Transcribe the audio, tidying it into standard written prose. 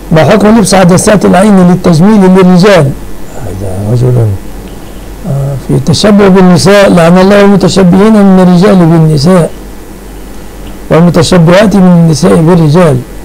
ما حكم لبس عدسات العين للتجميل للرجال؟ هذا رجل في تشبه بالنساء، لعن الله المتشبهين من الرجال بالنساء والمتشبهات من النساء بالرجال.